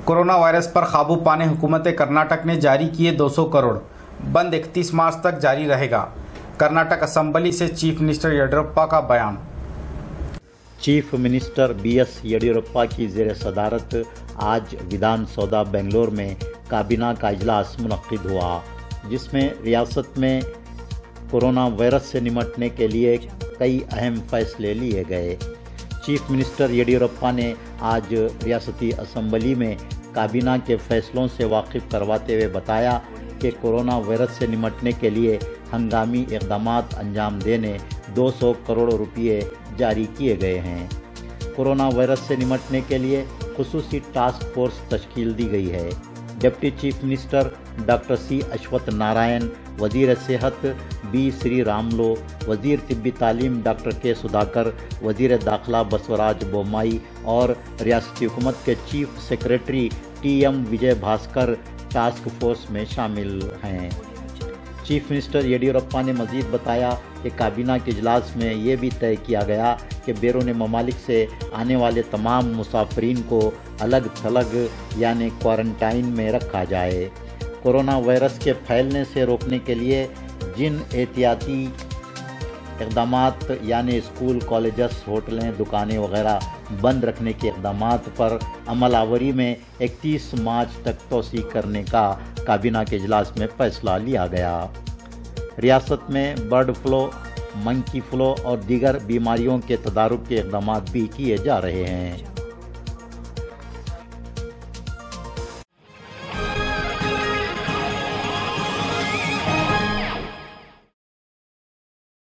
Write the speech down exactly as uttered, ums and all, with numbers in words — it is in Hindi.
कोरोना वायरस पर काबू पाने हुकूमत कर्नाटक ने जारी किए दो सौ करोड़। बंद इकतीस मार्च तक जारी रहेगा। कर्नाटक असेंबली से चीफ मिनिस्टर येडियुरप्पा का बयान। Chief minister B S Yediyurappa की ज़ेर सदारत आज विधान सौदा बेंगलोर में काबीना का इजलास मुनक्किद हुआ, जिसमें रियासत में कोरोना वायरस से निपटने के लिए कई अहम फैसले लिए गए। चीफ मिनिस्टर येडियुरप्पा ने आज रियासती असेंबली में काबीना के फैसलों से वाकिफ करवाते हुए बताया कि कोरोना वायरस से निपटने के लिए हंगामी इक़दाम अंजाम देने दो सौ करोड़ रुपये जारी किए गए हैं। कोरोना वायरस से निपटने के लिए खुसूसी टास्क फोर्स तश्कील दी गई है। Deputy chief minister doctor C Ashwath Narayan, वज़ीर सेहत बी श्री रामलो, वज़ीर तिब्बी तालीम डॉक्टर के सुधाकर, वज़ीर दाखिला बसवराज बोम्माई और रियासती हुकूमत के chief secretary T M Vijay Bhaskar task force में शामिल हैं। चीफ मिनिस्टर येडियुरप्पा ने मज़ीद बताया कि काबीना के इजलास में ये भी तय किया गया कि बैरून ममालिक से आने वाले तमाम मुसाफिरीन को अलग थलग यानी क्वारंटाइन में रखा जाए। कोरोना वायरस के फैलने से रोकने के लिए जिन एहतियाती इक़दामात यानी स्कूल, कॉलेजेस, होटलें, दुकानें वगैरह बंद रखने के इक़दामात पर अमलावरी में इकतीस मार्च तक तोसी करने का काबीना के इजलास में फ़ैसला लिया गया। रियासत में बर्ड फ्लू, मंकी फ्लू और दीगर बीमारियों के तदारुक के इक़दामात भी किए जा रहे हैं।